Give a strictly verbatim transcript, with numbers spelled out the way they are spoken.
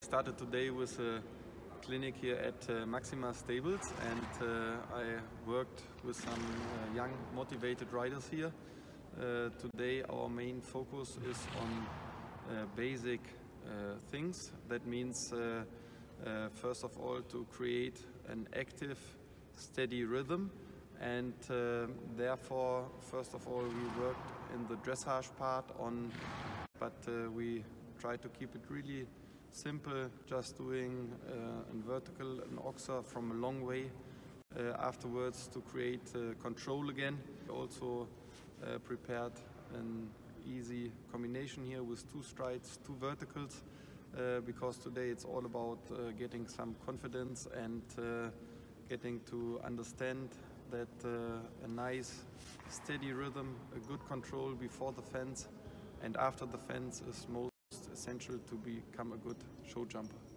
started today with a clinic here at uh, Maxima Stables, and uh, I worked with some uh, young motivated riders here. Uh, today our main focus is on uh, basic uh, things. That means uh, uh, first of all to create an active, steady rhythm, and uh, therefore first of all we worked in the dressage part on, but uh, we try to keep it really simple, just doing uh, a vertical, an oxer from a long way, uh, afterwards to create uh, control again. Also uh, prepared an easy combination here with two strides, two verticals, uh, because today it's all about uh, getting some confidence and uh, getting to understand that uh, a nice steady rhythm, a good control before the fence and after the fence is most essential to become a good show jumper.